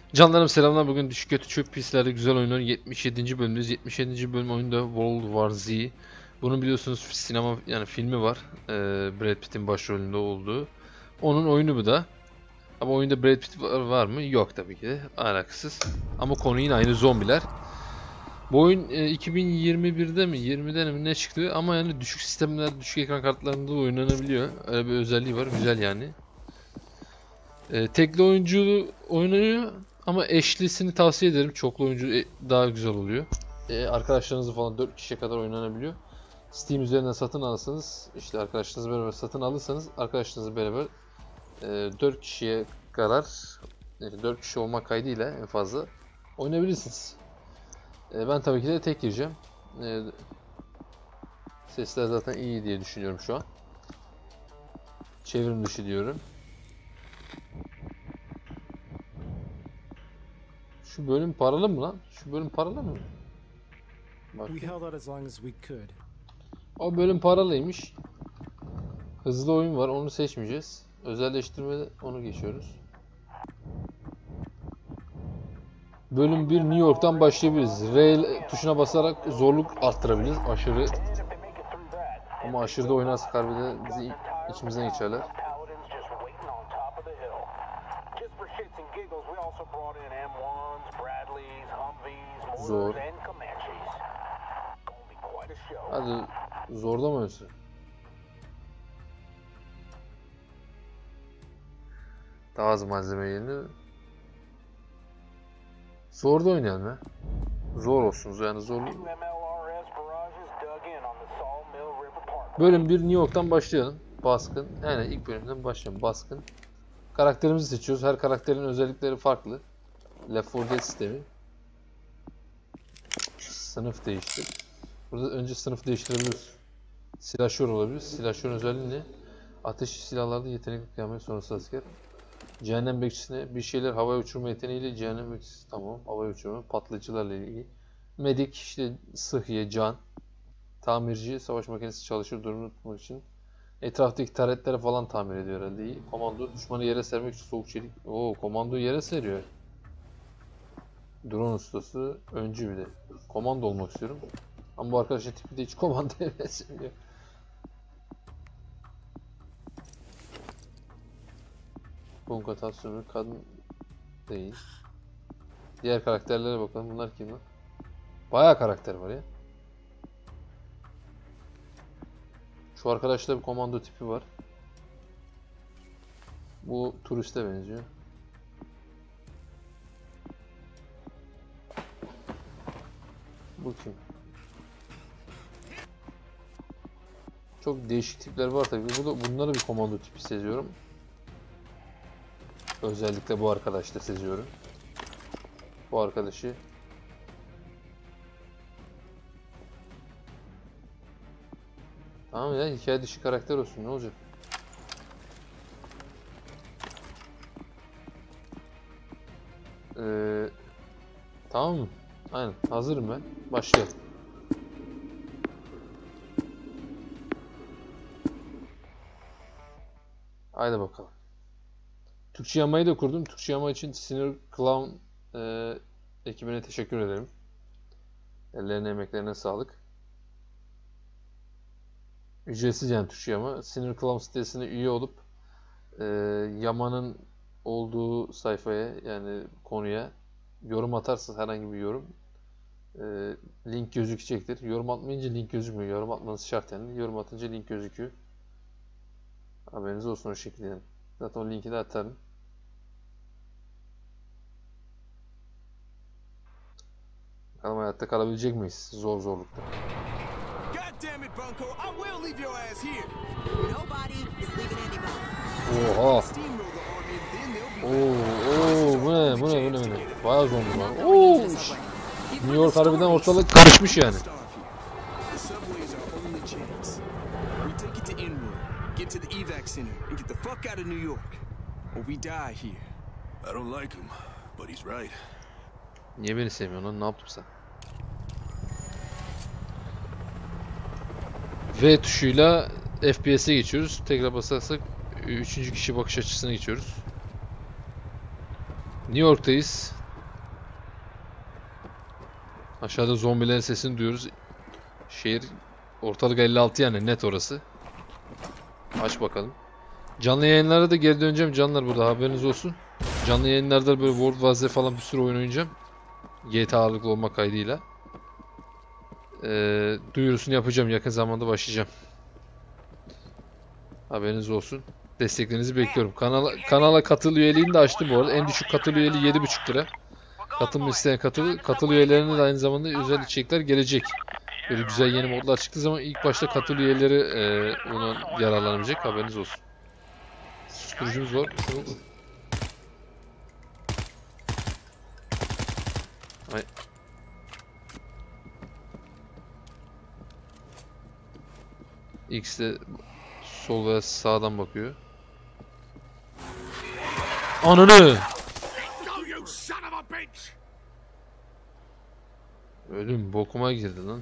Canlarım selamlar. Bugün Düşük Kötü Çok Pislerde güzel oyunların 77. bölümündeyiz. 77. bölüm oyunda World War Z. Bunun biliyorsunuz sinema yani filmi var. Brad Pitt'in başrolünde olduğu. Onun oyunu bu da. Ama oyunda Brad Pitt var mı? Yok tabii ki de. Alakasız. Ama konu yine aynı, zombiler. Bu oyun 2021'de mi 20'de mi ne çıktı? Ama yani düşük sistemler, düşük ekran kartlarında da oynanabiliyor. Öyle bir özelliği var. Güzel yani. Tekli oyuncu oynanıyor ama eşlisini tavsiye ederim. Çoklu oyuncu daha güzel oluyor. Arkadaşlarınızla falan 4 kişiye kadar oynanabiliyor. Steam üzerinden satın alırsanız, işte arkadaşlarınızla beraber satın alırsanız arkadaşlarınızla beraber 4 kişiye kadar 4 kişi olmak kaydıyla en fazla oynayabilirsiniz. Ben tabii ki de tek gireceğim. Sesler zaten iyi diye düşünüyorum şu an. Çevrim dışı diyorum. Şu bölüm paralı mı lan? Şu bölüm paralı mı? Bak. O bölüm paralıymış. Hızlı oyun var, onu seçmeyeceğiz. Özelleştirmede onu geçiyoruz. Bölüm 1 New York'tan başlayabiliriz. R tuşuna basarak zorluk arttırabiliriz. Aşırı. Ama aşırıda oynarsak harbiden bizi içimizden geçerler. Zor. Hadi zorda mı ölsün? Daha az malzeme yerine zorda oynayalım ya. Zor olsun yani zorlu. Bölüm 1 New York'tan başlayalım. Baskın. Yani ilk bölümden başlayalım. Baskın. Karakterimizi seçiyoruz. Her karakterin özellikleri farklı. Left 4 Dead sistemi. Sınıf değiştir. Burada önce sınıf değiştirebiliriz. Silahşör olabilir. Silahşörün özelliği ne? Ateşli silahlarda yetenekli kıyamet sonrası asker. Cehennem bekçisine bir şeyler havaya uçurma yeteneğiyle cehennem bekçisi, tamam, havaya uçurma, patlayıcılarla ilgili. Medik işte sıhhiye, can. Tamirci savaş makinesi çalışır durumunu tutmak için. Etraftaki taretleri falan tamir ediyor herhalde. İyi. Komando düşmanı yere sermek için soğuk çelik. Oo, komando yere seriyor. Drone ustası, öncü bir de. Komando olmak istiyorum. Ama bu arkadaşın tipi de hiç komandoya benzemiyor. Konkatasyon kadın değil. Diğer karakterlere bakalım. Bunlar kim lan? Bayağı karakter var ya. Şu arkadaşta bir komando tipi var. Bu turiste benziyor. Bu kim? Çok değişik tipler var tabii. Bunları bir komando tipi seziyorum. Özellikle bu arkadaşta seziyorum. Bu arkadaşı. Tamam ya, hikaye dışı karakter olsun, ne olacak? Tamam mı? Aynen, hazırım ben. Başlayalım. Haydi bakalım. Türkçe yamayı da kurdum. Türkçe yama için Sinir Clown ekibine teşekkür ederim. Ellerine, emeklerine sağlık. Ücretsiz yani Türkçe yama. Sinir Clown sitesine üye olup yamanın olduğu sayfaya, yani konuya yorum atarsanız, herhangi bir yorum, link gözükecektir. Yorum atmayınca link gözükmüyor. Yorum atmanız şart yani. Yorum atınca link gözüküyor. Haberiniz olsun o şekilde. Zaten o linki de atarım. Bakalım hayatta kalabilecek miyiz? Zor zorlukta. Oha. Oo, bu ne? Bayağı zombi var. Oo. New York harbiden ortalık karışmış yani. Niye beni sevmiyorsun lan? Ne yaptım sen? V tuşuyla FPS'e geçiyoruz. Tekrar basarsak 3. kişi bakış açısına geçiyoruz. New York'tayız. Aşağıda zombilerin sesini duyuyoruz. Şehir ortalık 56 yani net orası. Aç bakalım. Canlı yayınlara da geri döneceğim canlar, burada haberiniz olsun. Canlı yayınlarda böyle World War Z falan bir sürü oyun oynayacağım. GTA ağırlıklı olmak kaydıyla. Duyurusunu yapacağım, yakın zamanda başlayacağım. Haberiniz olsun. Desteklerinizi bekliyorum. Kanala katıl üyeliğini de açtım bu arada. En düşük katıl üyeliği 7,5 lira. Katılmak isteyen katıl üyelerine de aynı zamanda özel içerikler gelecek. Böyle güzel yeni modlar çıktığı zaman ilk başta katıl üyeleri bundan yararlanabilecek, haberiniz olsun. Susturucumuz var. Ay. X de sol veya sağdan bakıyor. Ananı! Ölüm bokuma girdi lan.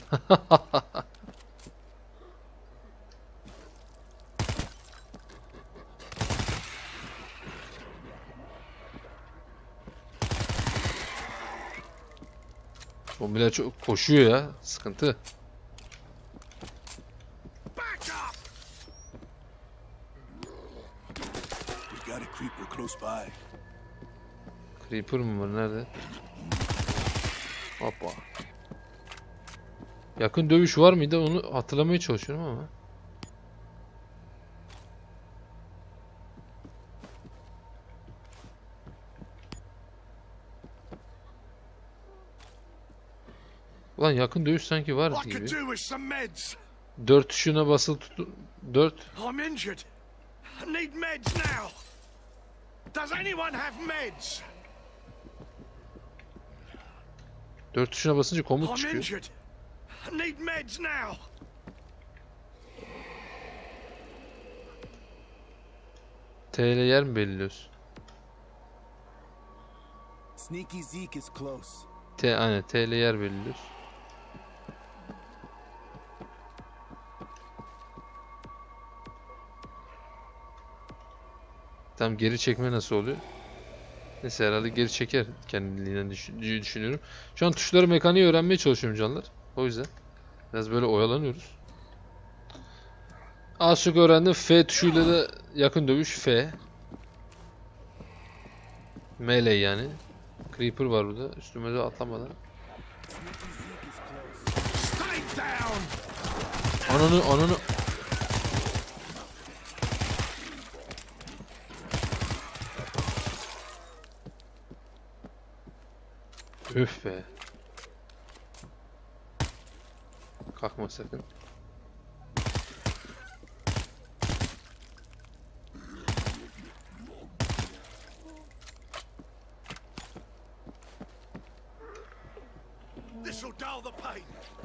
Zombiler çok koşuyor ya. Sıkıntı. Creeper mı var? Nerede? Hoppa. Yakın dövüş var mıydı? Onu hatırlamaya çalışıyorum ama. Ulan yakın dövüş sanki var gibi. 4 tuşuna basılı tut. 4. I'm injured. I need meds now. Does anyone have meds? 4 tuşuna basınca komut I'm çıkıyor. injured. I need meds now. TL yer mi belirliyorsun? Sneaky Zeke is close. Aynen TL yer belirliyorsun. Tam geri çekme nasıl oluyor? Neyse herhalde geri çeker kendiliğinden diye düşünüyorum. Şu an tuşları mekaniği öğrenmeye çalışıyorum canlar. O yüzden biraz böyle oyalanıyoruz. Az çok öğrendim. F tuşuyla da yakın dövüş F. Melee yani. Creeper var burada. Üstüme de atlamadan. Ananı. Öf be. Kalkma sakın. This'll dull the pain.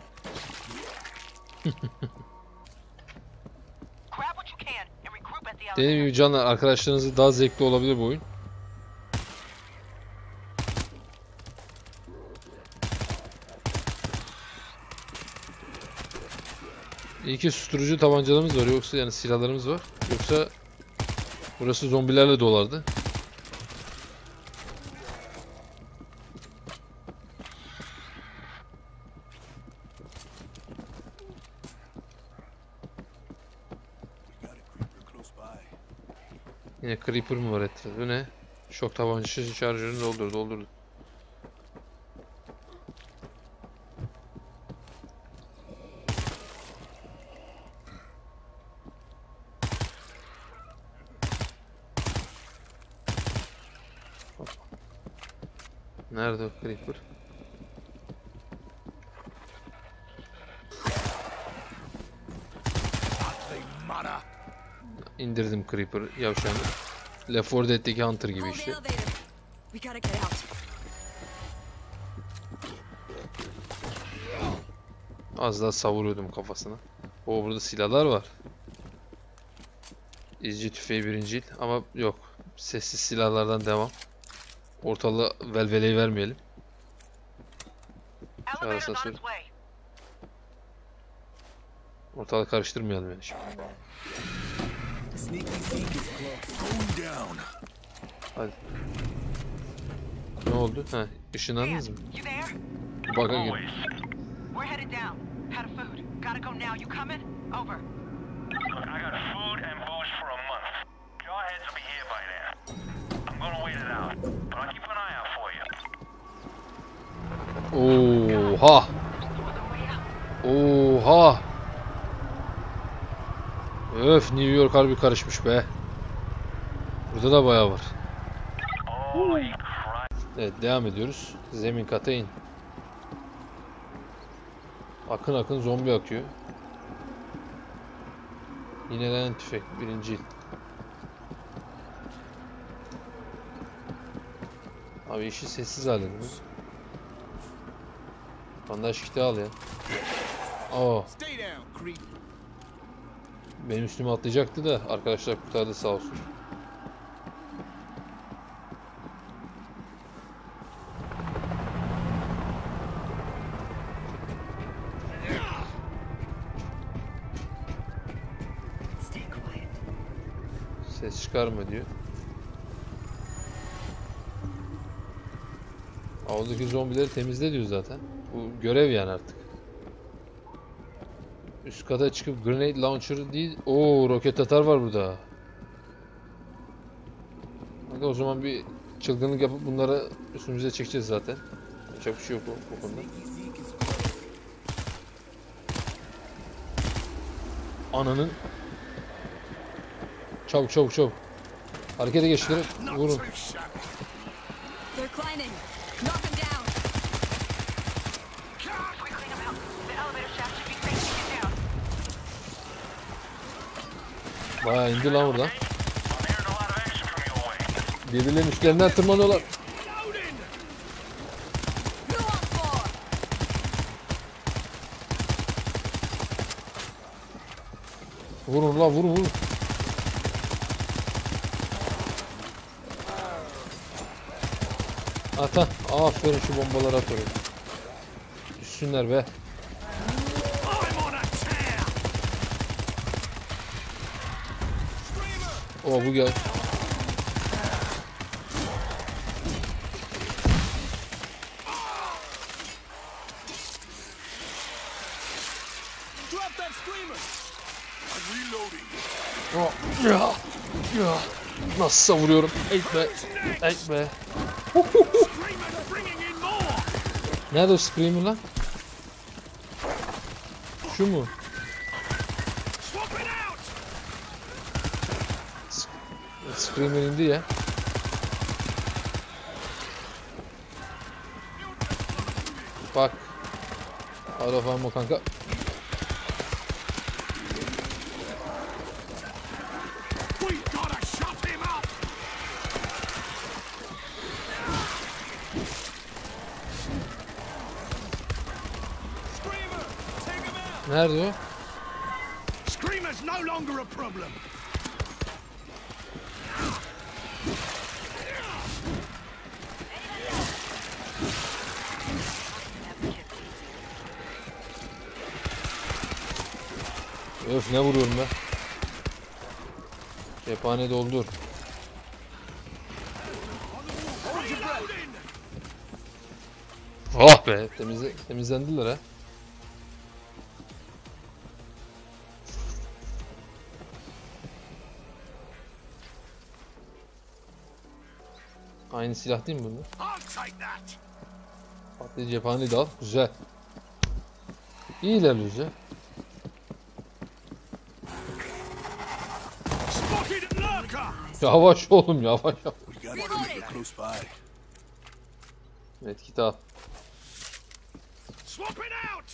Dediğim gibi canlar, arkadaşlarınızı daha zevkli olabilir bu oyun. İyi ki susturucu tabancalarımız var, yoksa yani silahlarımız var. Yoksa burası zombilerle dolardı. Yine creeper mı var etrafı? Bu ne? Şok tabancası şarjörünü doldurdu. Nerede o creeper? İndirdim creeper yavşanı. Left 4 Dead'deki Hunter gibi işte. Az daha savuruyordum kafasına. O burada silahlar var. İzci tüfeği birincil ama yok. Sessiz silahlardan devam. Ortalığı velveleyi vermeyelim. Ortalığı karıştırmayalım yani şimdi. Hadi. Ne oldu? Ha, ışınlandınız mı? Bug'a gir. Always. We're headed down. Out of food. Gotta go now. You coming? Over. Look, I got food and booze for a month. Jawheads will be here by then. I'm gonna wait it out, but I'll keep an eye out for you. Oha! Oha! Öf, New York harbi karışmış be. Burada da bayağı var. Holy Christ. Evet, devam ediyoruz. Zemin kata in. Akın akın zombi akıyor. Yinelenen tüfek. Birinci. Abi işi sessiz hallediniz. Bandaj kiti al ya. Aa, Stay down, creep. benim üstüme atlayacaktı da arkadaşlar kurtardı sağ olsun. Stay quiet. Ses çıkarma diyor. Avdaki zombileri temizle diyor zaten. Bu görev yani artık. Üst kata çıkıp grenade launcher değil. Oo, roket atar var burada. Hadi o zaman bir çılgınlık yapıp bunları üstümüze çekeceğiz zaten. Yapacak bir şey yok o konuda. Sneaky Zeke is close. Ananın. Çabuk çabuk çabuk. Harekete geçtirin. Not Vurun. too shabby. They're climbing. Knock them down. If we clean them out, the elevator shaft should be safe to get down. Bayağı indi lan buradan. I'm hearing a lot of action from your way. Birbirlerinin üstlerinden tırmanıyorlar. Loading! Who on four? Vurun la, vurun vurun. Ata. Aferin, şu bombaları at oraya. Düşsünler be. I'm on a tear! O bu gel. Drop that screamer. I'm reloading. O. Ya. Ya. Nasıl savuruyorum. Eğitme. Eğitme. Screamer's bringing in more! Nerede o screamer lan? Şu mu? Swapping out! Screamer indi ya. Bak. Araf ammo kanka. We gotta shut him up! Screamer, take him out. Nerede o? Screamer's no longer a problem. Öf, ne vuruyorum be. Cephane doldur. Reloading! Oh be, temizlendiler ha. Aynı silah değil mi bunda? I'll take that! Patlayıcı cephaneyi de al. Güzel. İyi ilerliyoruz ya. Spotted lurker! Yavaş oğlum, yavaş yavaş. We got a creeper close by. Medkit al. Swapping out!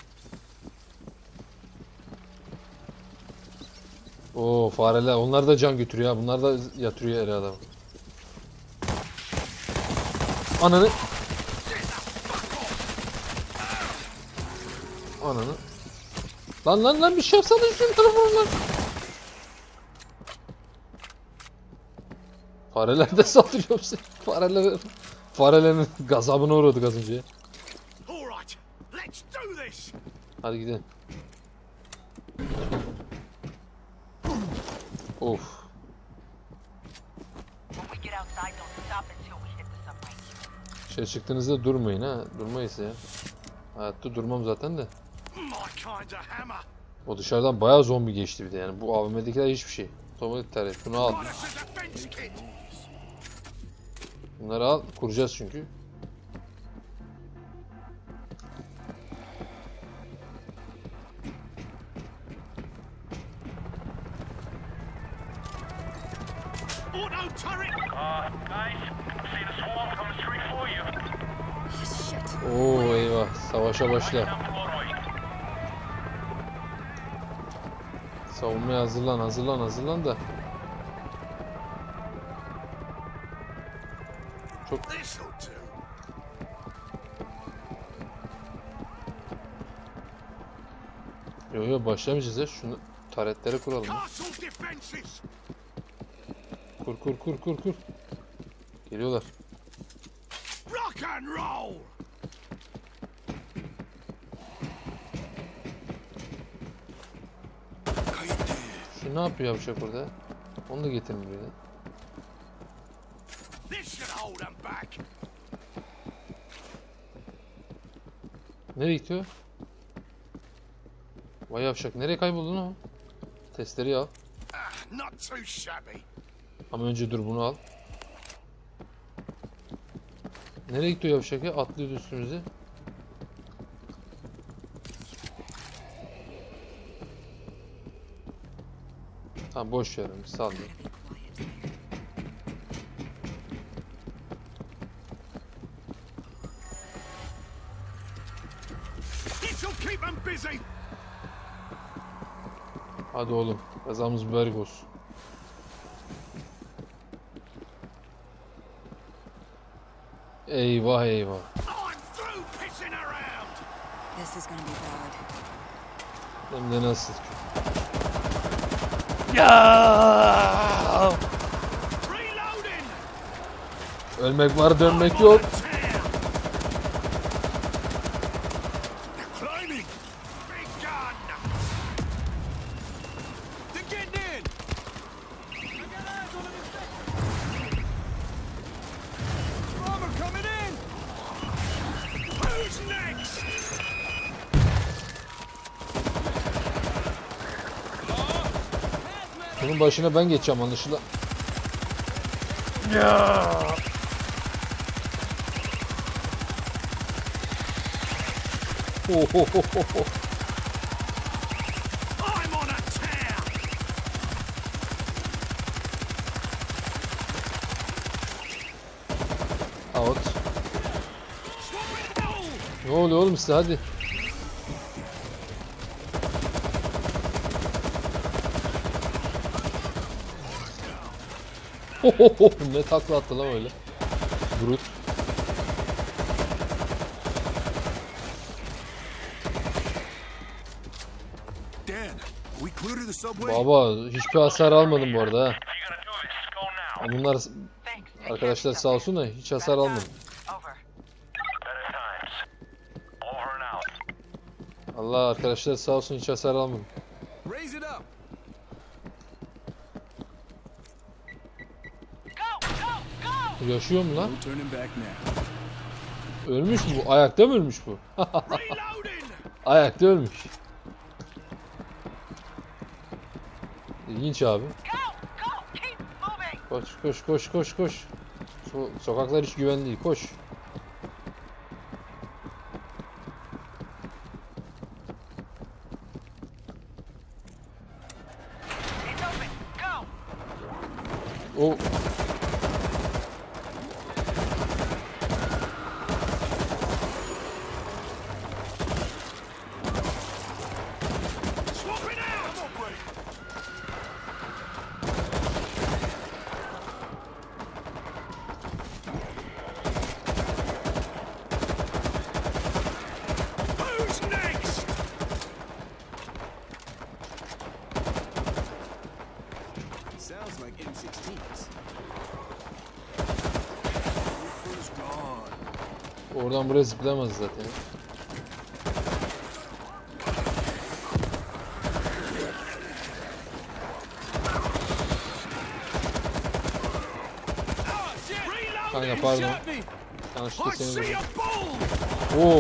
Oo, fareler. Onlar da can götürüyor ha. Bunlar da yatırıyor herhalde adamı. Ananı. Ananı. Lan bir şey yapsana üstün tarafına lan. Fareler de saldırıyor bize. Farelerin gazabına uğradık az önce. All right, let's do this! Hadi gidelim. Of. When we get outside, don't stop until we hit the subway. Dışarı çıktığınızda durmayın ha. Durmayız ya. Hayatta durmam zaten de. My kind of hammer. O dışarıdan bayağı zombi geçti bir de yani. Bu AVM'dekiler hiçbir şey. Otomatik taret. Bunu al. Got us a defense kit. Bunları al. Kuracağız çünkü. Auto turret. Guys, see the swarm coming straight for you. Shit. Oo eyvah. Savaşa başla. Down Broadway. Savunmaya hazırlan, hazırlan, hazırlan da. This'll do. Yo yo başlamayacağız ya. Şunu taretlere kuralım. Ya. Castle defenses. Kur kur kur kur kur. Geliyorlar. Rock and roll. Şu ne yapıyor yavşak orada? Onu da getirin buraya. This should hold them back. Nereye gidiyor? Vay yavşak nereye kayboldun o? Testereyi al. Not too shabby. Ama önce dur bunu al. Nereye gidiyor yavşak ya? Atlıyordu üstümüze. Tamam boş ver onu sal. This'll keep them busy. Hadi oğlum kazamız mübarek olsun. Eyvah eyvah. I'm through pissing around. This is gonna be bad. Hem de nasıl? Reloading. Ölmek var dönmek yok. Tear. Climbing. Big gun. They're getting in. Bomber coming in. Who's next? Bunun başına ben geçeceğim anlaşılan. Ohohoho. I'm on a tear. Out. Swap it all. Ne oluyor oğlum size hadi. Ne takla attı lan öyle. Brut. Dan, we clear to the subway? Baba hiçbir hasar almadım bu arada ha. If you're gonna do this, go now. Bunlar Thanks. arkadaşlar sağ olsun da hiç hasar almadım. Over. Better times. Over and out. Allah arkadaşlar sağ olsun hiç hasar almadım. Raise it up. Go, go, go! Yaşıyor mu lan? No turning back now. Ölmüş mü bu? Ayakta mı ölmüş bu? Reloading. Ayakta ölmüş. İlginç abi. Go, go! Keep moving! Koş koş koş koş koş. Sokaklar hiç güvenli değil. Koş. It's open. Go! O Swap it out. Who's next? Sounds like M16s. Roofer's gone. oradan buraya zıplayamaz zaten. Reloading. Kanka pardon. Shot me. Yanlışlıkla I see seni a bull! Oo.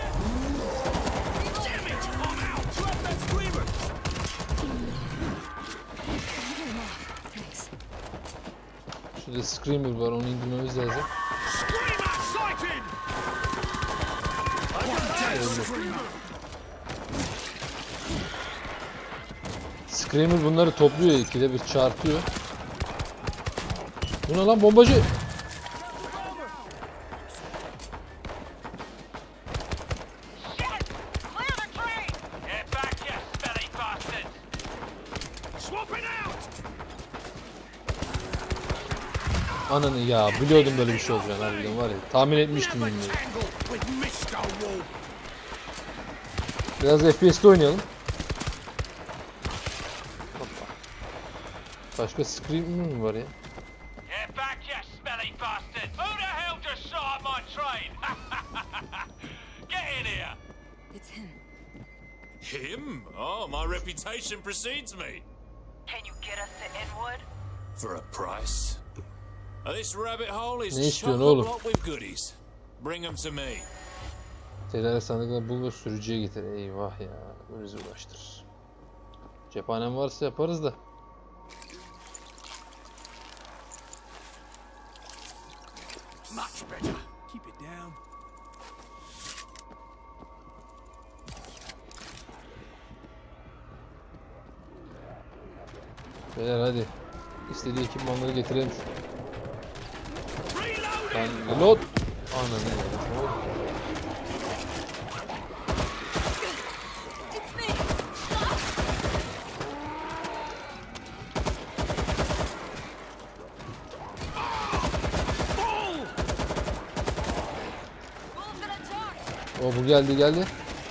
Damn it! I'm out! Drop that screamer! Thanks. Şurada Screamer var, onu indirmemiz lazım. Screamer sighted! Screamer bunları topluyor, ikide bir çarpıyor. Bu ne lan, bombacı? Shit! Clear the train! Get back, you smelly bastards! Swapping out! Ananı ya, biliyordum böyle bir şey olacağını harbiden var ya. Tahmin etmiştim Never yani. tangle with Mr. Wolf! Biraz FPS'te oynayalım. Hoppa. Başka Screamer mi var ya? Get back, you smelly bastards! Who the hell just shot at my train? Get in here! It's him. Him? Oh, my reputation precedes me. Can you get us to Inwood? For a price. This rabbit hole is Ne istiyorsun chock-a-block oğlum? with goodies. Bring them to me. Tedarik sandıklarını bul ve sürücüye getir. Eyvah ya, bu bizi uğraştırır. Cephanem varsa yaparız da. Much better. Keep it down. Beyler hadi. İstediği ekipmanları getirelim. Reload! Ben reload. Ananı ya. It's me. Bull! Bull's gonna charge. O bu geldi.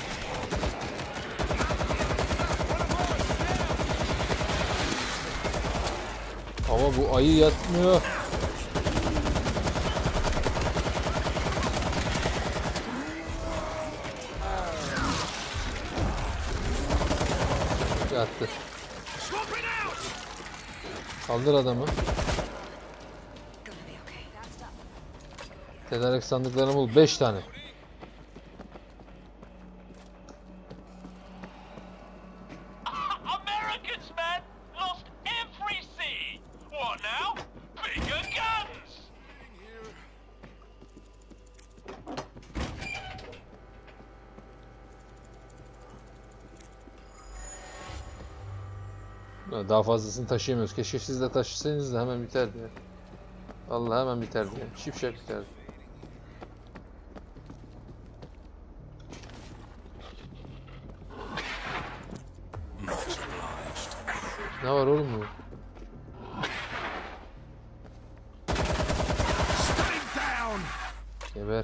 Ama bu ayı yatmıyor. Yattı. Swapping out! Kaldır adamı. Gonna be okay. That's up. Tedarik sandıklarını bul. 5 tane. Americans, man! Lost every sea! What now? Bigger guns! Daha fazlasını taşıyamıyoruz. Keşke siz de taşısaydınız da hemen biterdi ya. Vallahi hemen biterdi ya. Şipşak biterdi. Ne var oğlum bu? Stay down! Geber.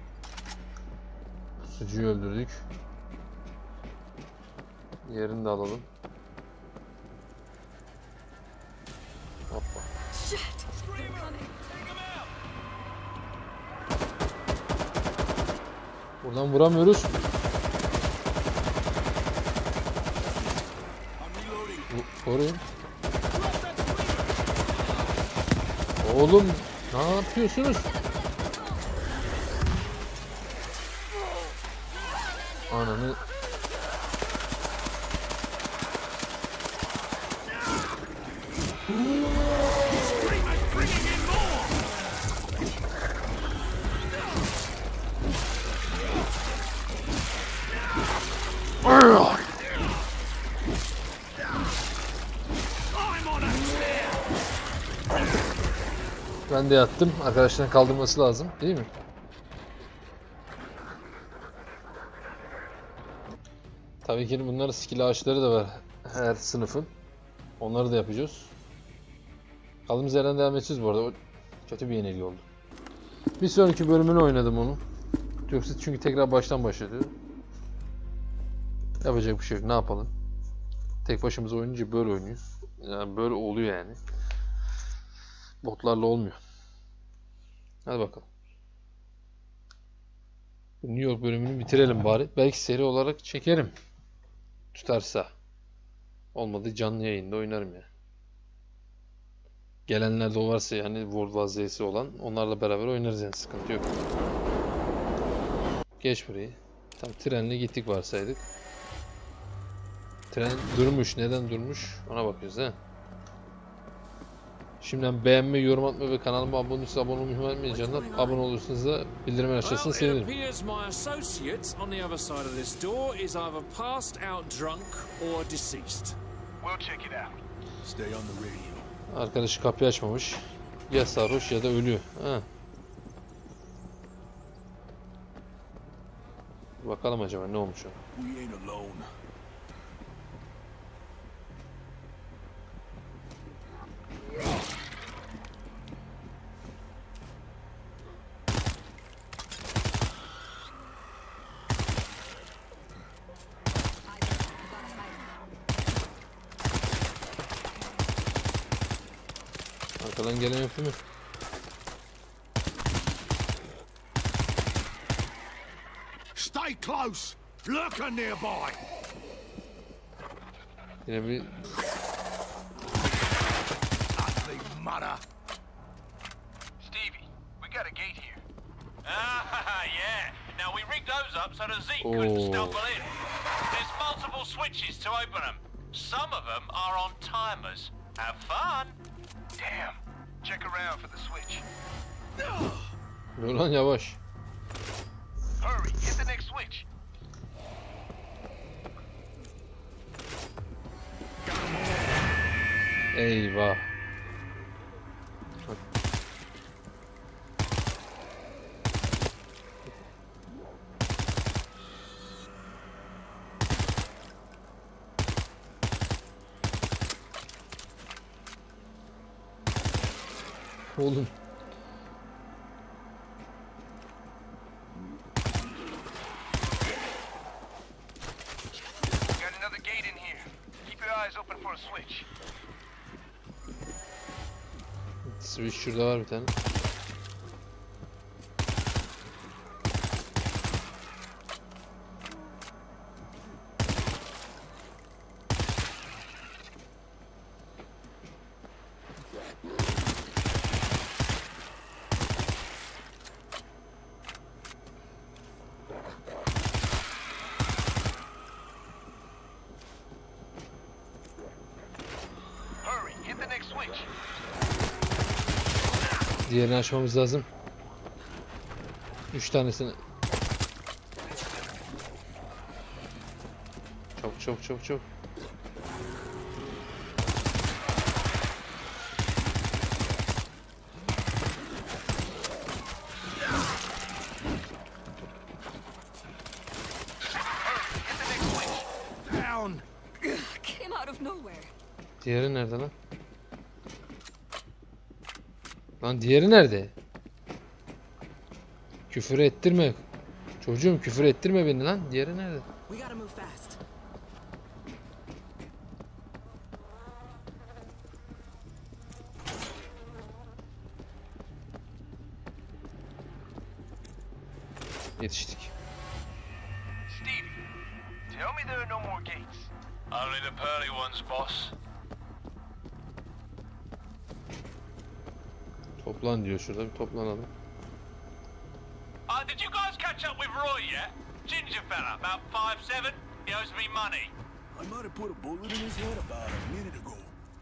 Pusucuyu öldürdük. Yerini de alalım. Hoppa. Shit! They're coming. Buradan vuramıyoruz. I'm reloading. Koruyun. Drop that screamer! Oğlum ne yapıyorsunuz? Ananı. Screamer's bringing in more! I'm on a tear! Ben de yattım. Arkadaşların kaldırması lazım, değil mi? Tabii ki bunların skill ağaçları da var her sınıfın. Onları da yapacağız. Kaldığımız yerden devam edeceğiz bu arada. O kötü bir yenilgi oldu. Bir sonraki bölümünü oynadım onu. Yoksa çünkü tekrar baştan başladı. Yapacak bir şey yok. Ne yapalım? Tek başımıza oynayınca böyle oynuyoruz. Yani böyle oluyor yani. Botlarla olmuyor. Hadi bakalım. New York bölümünü bitirelim bari. Belki seri olarak çekerim. Tutarsa. Olmadı canlı yayında oynarım ya. Gelenler de varsa yani World vaziyeti olan onlarla beraber oynarız yani sıkıntı yok. Geç burayı. Tam trenle gittik varsaydık. Tren durmuş. Neden durmuş? Ona bakıyoruz he. Şimdiden beğenme, yorum atma ve kanalıma abone olmayı unutmayın canlar. Abone olursanız da bildirim açarsanız Well, it sevinirim. appears my associate on the other side of this door is either passed out drunk or deceased. We'll check it out. Stay on the radio. Arkadaşı kapıyı açmamış. Ya sarhoş ya da ölüyor. Ha. Bakalım acaba ne olmuş o. We ain't alone. Arkadan gelen yok değil mi? Stay close. Lurker nearby. Yine bir Ugly mudder. Stevie, we got a gate here. Ah, yeah. Now we rigged those up so that Zeke couldn't Oh. stumble in. There's multiple switches to open them. Some of them are on timers. Have fun. Damn. Check around for the switch. dur lan yavaş. Hurry, hit the next switch. Eyvah. Oğlum. Got another gate in here. Keep your eyes open for a switch. Switch şurada var bir tane. Hurry, hit the next switch. Diğerini açmamız lazım. 3 tanesini. Çabuk çabuk çabuk çabuk. Hit the next switch. Down. Came out of nowhere. Diğeri nerede lan? Lan diğeri nerede? Küfür ettirme. Çocuğum küfür ettirme beni lan. Diğeri nerede? We gotta move fast. Yetiştik. Stevie, tell me there are no more gates. Only the pearly ones, boss. Toplan diyor şurada. Bir toplanalım. Did you guys catch up with Roy yet? Ginger fella, about 5'7". He owes me money. I might have put a bullet in his head about a minute ago.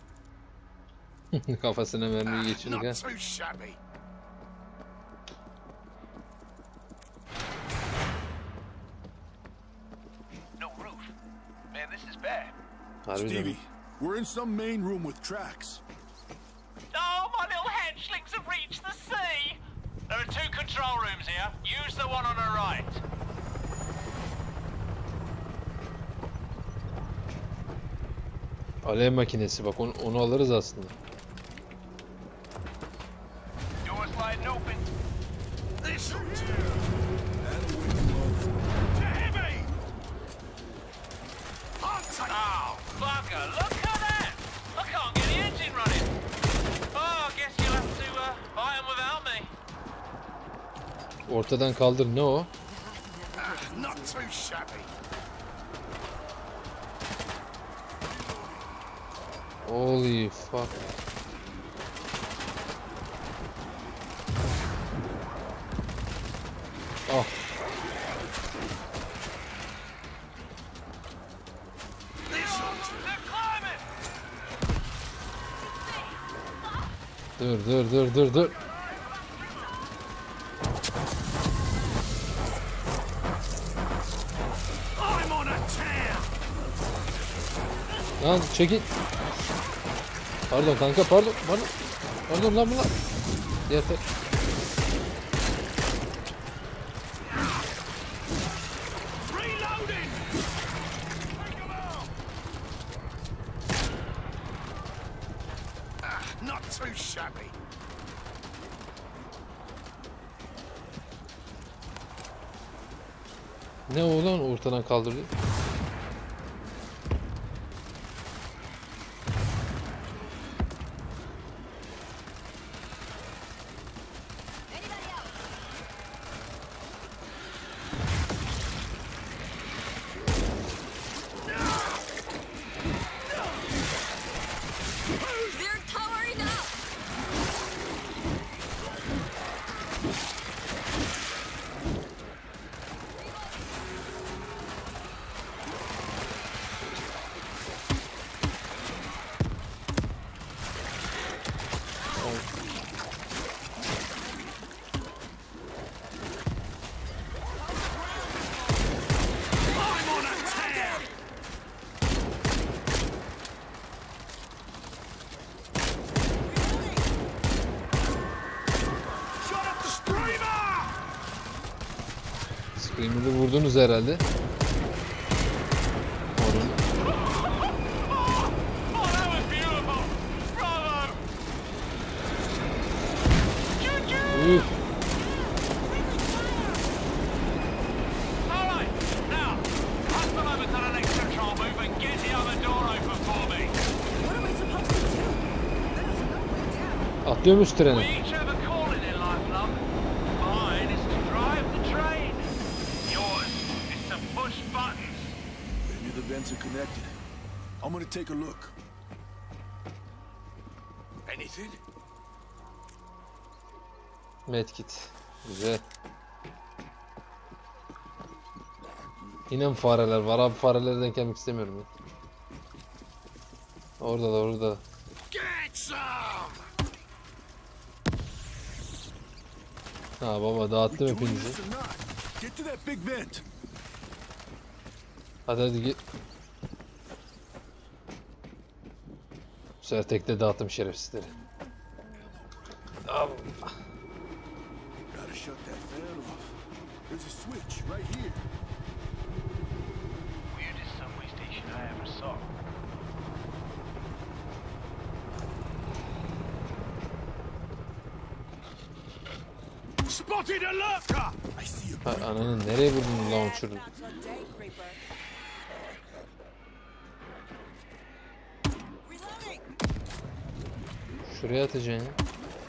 Kafasına mermiyi geçirdik ha. Not too shabby. No roof. Man, this is bad. Harbiden. Stevie, we're in some main room with tracks. Oh, my little hatchlings have reached the sea. There are 2 control rooms here. Use the one on the right. Alev makinesi bak onu alırız aslında. Door's sliding open. This'll do. To heavy. I'll take Oh, bugger, look at that! I can't get the engine running. Oh, I guess you'll have to fight 'em without me. Ortadan kaldır. Ne o? not too shabby. Holy fuck. Ah. Dur. I'm on a tear. Lan çekil. Pardon kanka, pardon. Pardon lan bunlar. Yeter. Reloading. Take 'em out. Not too shabby. Ne o lan ortadan kaldırdı? They're towering up! I'm on a tear. Shut up the screamer. Screamer'ı vurdunuz herhalde. Onun. Oh, that was beautiful! Bravo! Üf. All right, now, pass them over to the next control booth and get the other door open for me. What am I supposed to do? There's no way down. Atlıyormuş We treni. each have a calling in life, love. Mine is to drive the train. Yours is to push buttons. Maybe the vents are connected. I'm gonna take a look. Anything? Medkit. Güzel. Yine mi fareler var? Abi farelerden kemik istemiyorum ya. Orada. Get some. Ha baba, dağıttım Doing hepinizi. this or not? Get to that big vent. Hadi git. Bu sefer tekte dağıttım şerefsizleri. Gotta shut that fan off. There's a switch right here. Weirdest subway station I ever saw. Spotted a lurker. I see a Ha, ananı nereye vurdun lan uçurdun? Not today, creeper. Reloading. Şuraya atacaksın ya.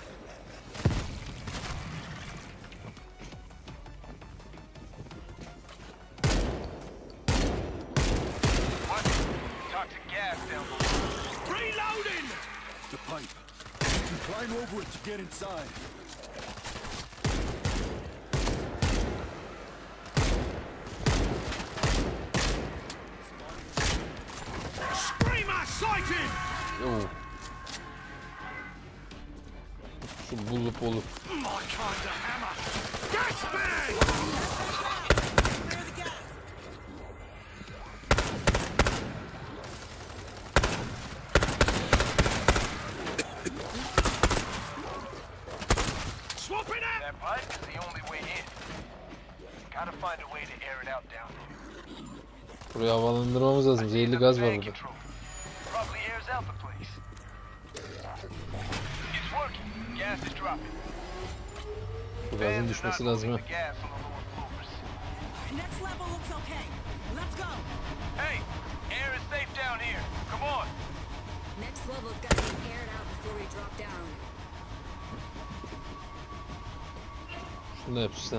What? Toxic gas down below. Reloading. the pipe. You can climb over it to get inside. Screamer sighted. Oo. Şu bulup olup. My kind of hammer. Gas bag. Clear the gas. Swapping it. That pipe is the only way in. Gotta find a way to air it out down there. Burayı havalandırmamız lazım. Zehirli gaz var Fan burada. control. Probably airs out the place. It's working. Gas is dropping. Bu gazın Fans are düşmesi not lazım ha. moving the gas on the lower floors. Next level looks okay. Let's go. Hey, air is safe down here. Come on. Next level's gotta be aired out before we drop down. Şunu da yap işte.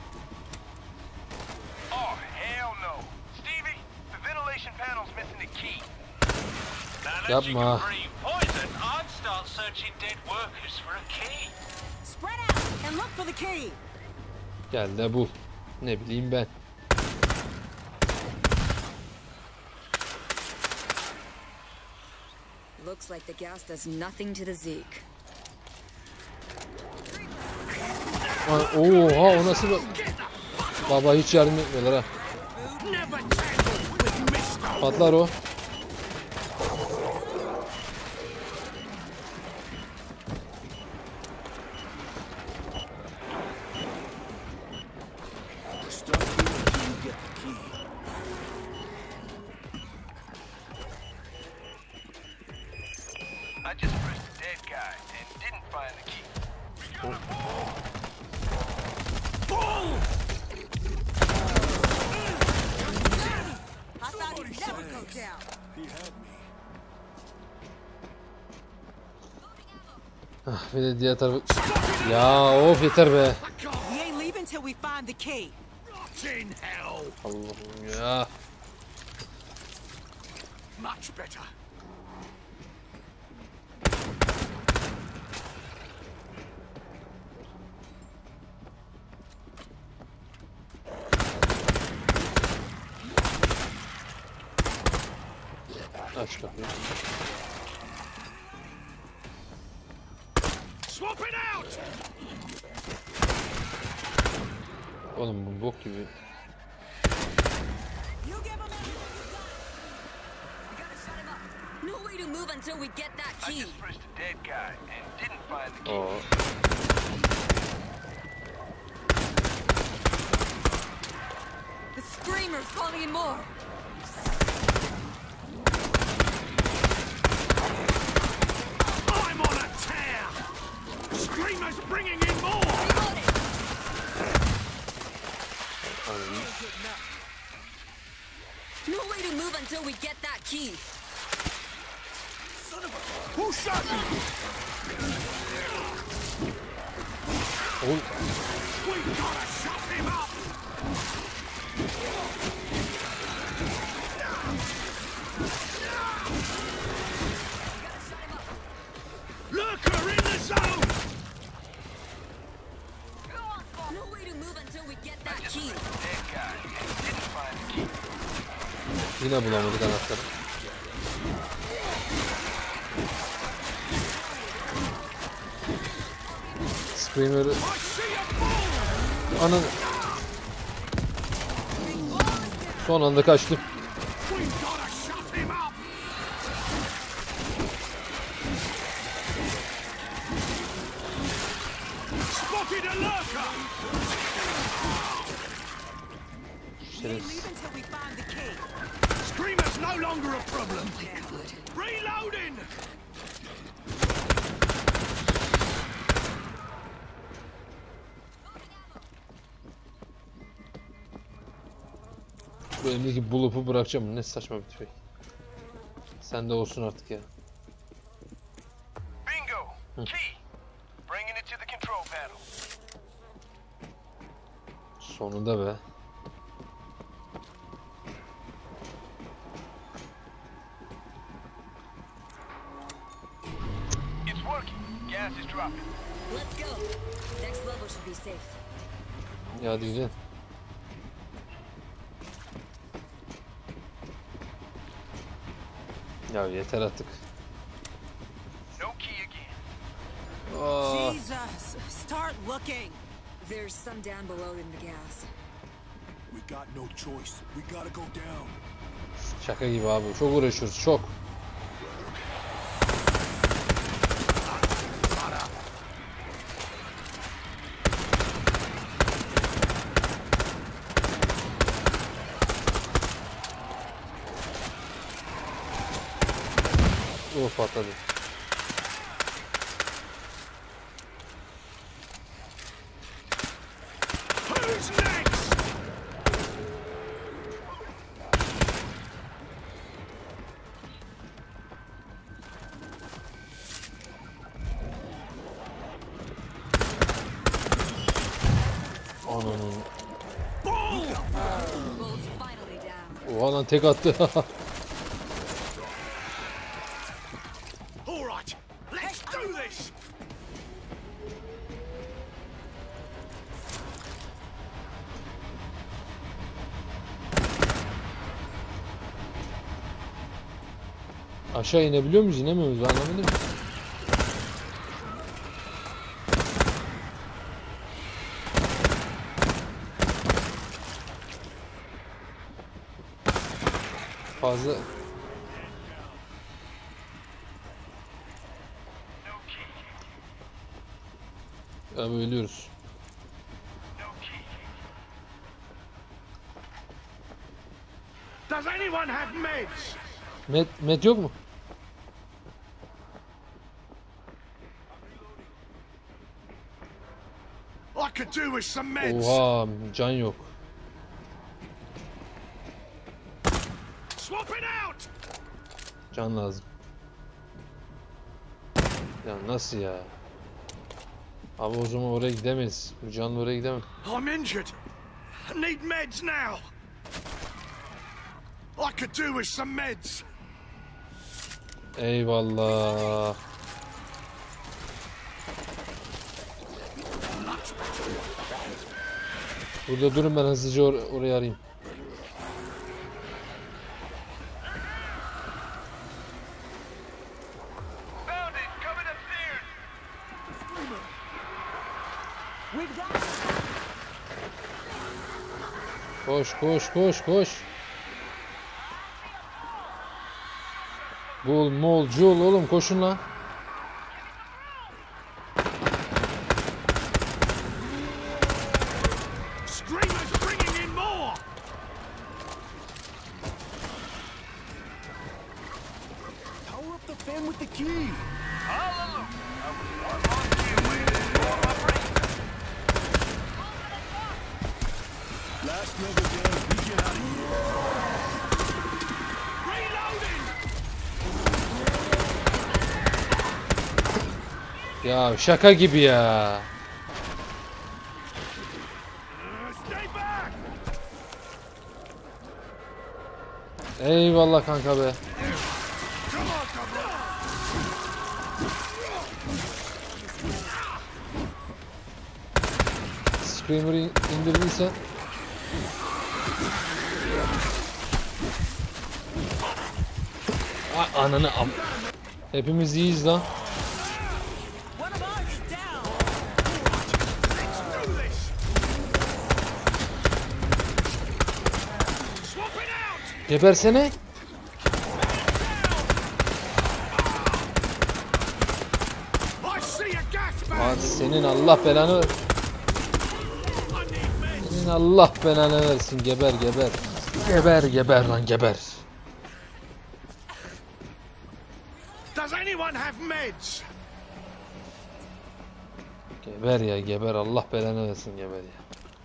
Oh, hell no. Stevie, the ventilation panel's missing the key. Now, unless you Yapma. can breathe poison, I'd start searching dead workers for a key. Spread out and look for the key. Gel de bul. Ne bileyim ben. Looks like the gas does nothing to the Zeke. Oha, o nasıl baba, hiç yardım etmiyorlar ha. Never tangle with Mr. Patlar o. Stop here until you get the key. I just pressed the dead guy and didn't find the key. We got a ball! Bull! I thought he'd never go down. He had me. Bir de diğer tarafı. Ya of, yeter be. We ain't leaving till we find the key. Rot in hell! Allah'ım ya. Much better. Aç kapıyı. Swap it out! Oğlum bu bok gibi. You give him everything you got. We gotta shut him up. No way to move until we get that I key. just pressed the dead guy and didn't find the key. Oo. The screamer's calling in more. I'm on a tear! Screamer's bringing in more! Reloading. No way to move until we get that key. Who shot me? Oğlum. We gotta shut him up! Lurker in the zone! No way to move until we get that Just key. pressed the dead guy and didn't find the key. Yine bulamadık anahtarı. Screamer'ı. I see a bull! Ananı. Son anda kaçtım. We gotta shut him up! Spotted a lurker! We ain't leaving till we find the key. Screamer's no longer a problem. Reloading! Bu elimdeki bulup'u bırakacağım. Ne saçma bir tüfek. Sen de olsun artık ya. Bingo! Key! Bringing it to the control panel. Sonunda be. It's working. Gas is dropping. Let's go. Next level should be safe. Ya hadi gidelim. Ya yeter artık. No key again. Aa, Jesus, start looking. There's some down below in the gas. We got no choice. We gotta go down. şaka gibi abi. Çok uğraşıyoruz. Çok. Patladı. Who's next? Ananın. Bull! Bull's finally down. Oha lan, tek attı. All right, let's do this. Aşağı inebiliyor muyuz, inemiyor muyuz? Ben anlamadım. Fazla... Abi ölüyoruz. Does anyone have meds? Met yok mu? I could do with some meds. Oha, can yok. Swap it out. Can lazım. Ya nasıl ya? Abi o zaman oraya gidemeyiz. Bu canlı oraya gidemem. I'm injured. I need meds now. I could do with some meds. Eyvallah. Burada durun, ben hızlıca orayı arayayım. Found it! Coming upstairs! Koş koş koş koş. Bul mol cul oğlum, koşun lan. Screamers bringing in more. Power up the fan with the key. Hallelujah! I was one monkey away to warm my brain. Last nugget down. We get out of here. Reloading. Ya şaka gibi ya. Stay back. Eyvallah kanka be. Come on, come on. Screamer'ı indirdiysen. Ay ananı am. Hepimiz iyiyiz lan. One of ours is down. Do this. Swap it out. Gebersene. I see a gas bag. Lan senin Allah belanı ver. I need meds. Senin Allah belanı versin. Geber geber. Geber geber lan geber. Does anyone have meds? Geber ya geber, Allah belanı versin, geber ya.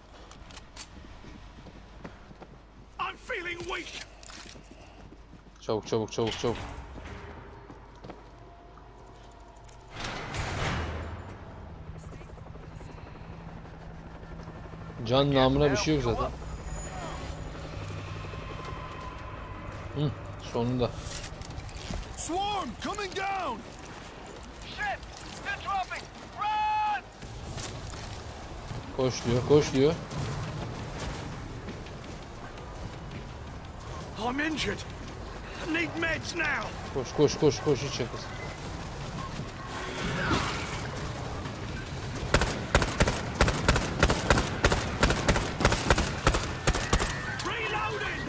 I'm feeling weak. Çabuk çabuk çabuk çabuk. Can namına bir şey yok zaten. Hı, sonunda. Swarm coming down. Shit! They're dropping! Run! Koş diyor, koş diyor. I'm injured. I need meds now. Koş koş koş koş, hiç yakız. Reloading.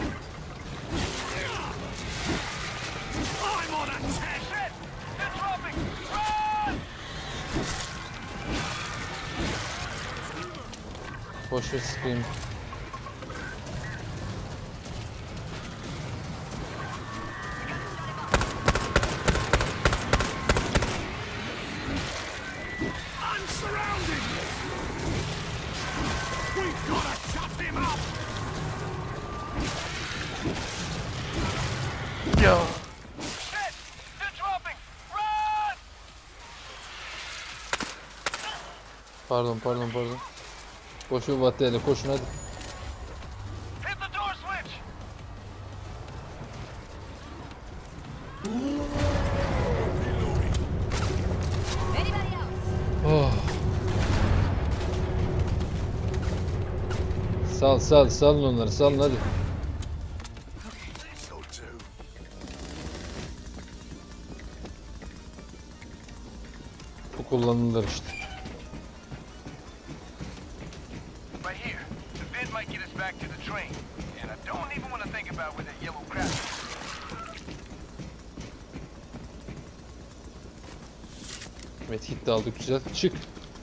I'm on a 10. Shit! They're dropping! Run! Boş ver sıkayım. I'm surrounded. We've got to chop him up. Shit! They're dropping! Run! Pardon pardon pardon. Koş bir battıyla koşun hadi. Hit the door switch! Anybody else? Oh. Salın onları, salın hadi. This'll do. kullanılır işte. Right here. The vent might get us back to the train. And I don't even want to think about where that yellow crap is. Medkit de aldık, güzel. Çık.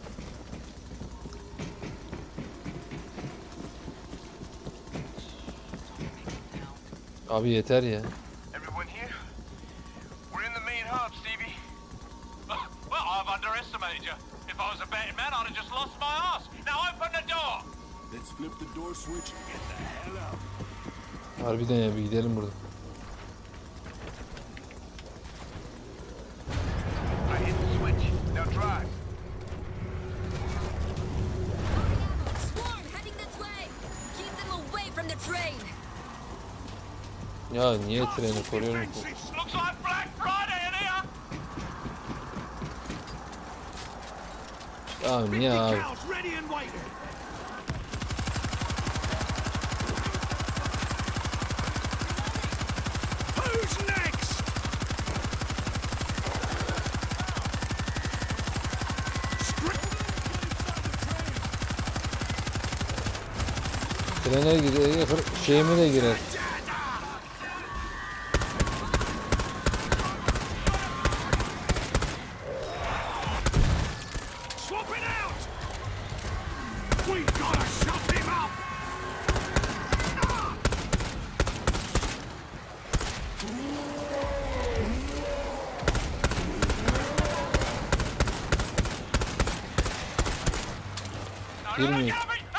Abi yeter ya. Everyone here? We're in the main hub, Stevie. Well, I've underestimated you. If I was a betting man, I'd have just lost my ass. Now open the door! Let's flip the door switch and get the hell out. Harbiden ya, bir gidelim buradan. I hit the switch. Now drive. Swarm heading this way. Keep them away from the train. Ya niye treni koruyorum ki? Looks like Black Friday in here! Ya niye abi? Cows ready and waiting. Who's next? Trene girer, şeyime de girer. Swapping out. We gotta shut him up. Girmiyor.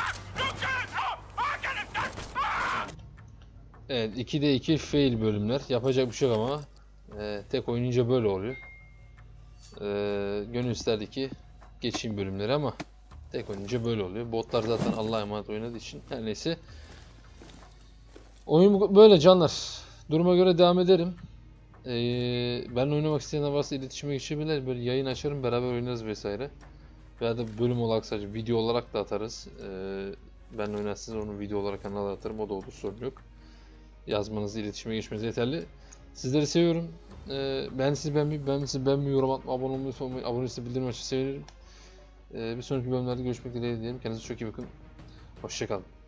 Evet, 2'de 2 fail bölümler. Yapacak bir şey yok ama tek oynayınca böyle oluyor. Gönül isterdi ki geçeyim bölümleri ama tek oynayınca böyle oluyor. Botlar zaten Allah'a emanet oynadığı için her neyse. Oyun böyle canlar. Duruma göre devam ederim. Ben oynamak isteyenler varsa iletişime geçebilirler. Böyle yayın açarım, beraber oynarız vesaire. Veya da bölüm olarak sadece video olarak da atarız. Ben oynarsınız onu video olarak kanala atarım. O da olur, sorun yok. Yazmanız, iletişime geçmeniz yeterli. Sizleri seviyorum. Ben yorum atma, abone olmayı, abone ise bildirim açmayı sevinirim. Bir sonraki bölümlerde görüşmek dileğiyle diyelim. Kendinize çok iyi bakın. Hoşça kalın.